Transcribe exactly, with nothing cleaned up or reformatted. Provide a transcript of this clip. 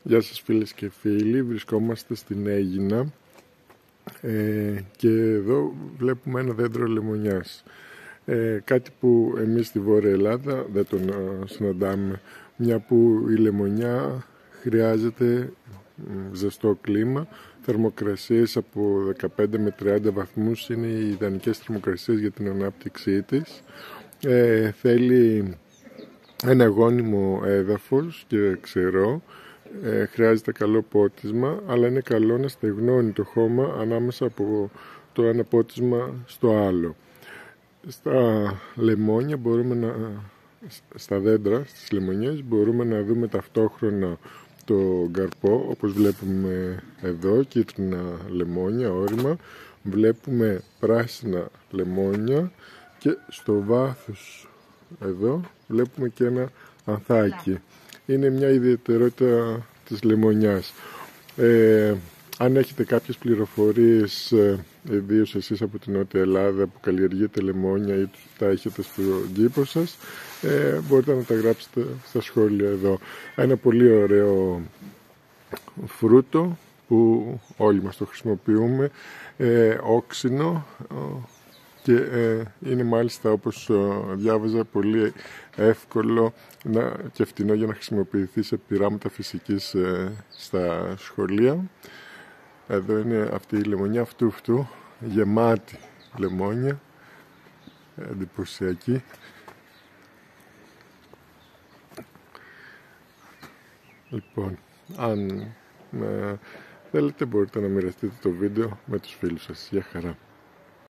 Γεια σας φίλες και φίλοι, βρισκόμαστε στην Αίγινα ε, και εδώ βλέπουμε ένα δέντρο λεμονιάς. Ε, κάτι που εμείς στη Βόρεια Ελλάδα δεν τον ε, συναντάμε, μια που η λεμονιά χρειάζεται ζεστό κλίμα. Θερμοκρασίες από δεκαπέντε με τριάντα βαθμούς είναι οι ιδανικές θερμοκρασίες για την ανάπτυξή της. Ε, θέλει ένα γόνιμο έδαφος και ξερό. Ε, χρειάζεται καλό πότισμα, αλλά είναι καλό να στεγνώνει το χώμα ανάμεσα από το ένα πότισμα στο άλλο. Στα λεμόνια μπορούμε να, στα δέντρα, στις λεμονιές μπορούμε να δούμε ταυτόχρονα το καρπό, όπως βλέπουμε εδώ, κίτρινα λεμόνια, όρημα. Βλέπουμε πράσινα λεμόνια και στο βάθος εδώ βλέπουμε και ένα ανθάκι. Είναι μια ιδιαιτερότητα της λεμονιάς. Ε, αν έχετε κάποιες πληροφορίες, ιδίως εσείς από την Νότια Ελλάδα που καλλιεργείτε λεμόνια ή τα έχετε στον κήπο σας, ε, μπορείτε να τα γράψετε στα σχόλια εδώ. Ένα πολύ ωραίο φρούτο που όλοι μας το χρησιμοποιούμε, ε, όξινο, και ε, είναι μάλιστα, όπως ε, διάβαζα, πολύ εύκολο να, και φτηνό για να χρησιμοποιηθεί σε πειράματα φυσικής ε, στα σχολεία. Εδώ είναι αυτή η λεμονιά αυτού αυτού, γεμάτη λεμόνια, εντυπωσιακή. Λοιπόν, αν ε, θέλετε μπορείτε να μοιραστείτε το βίντεο με τους φίλους σας. Γεια χαρά.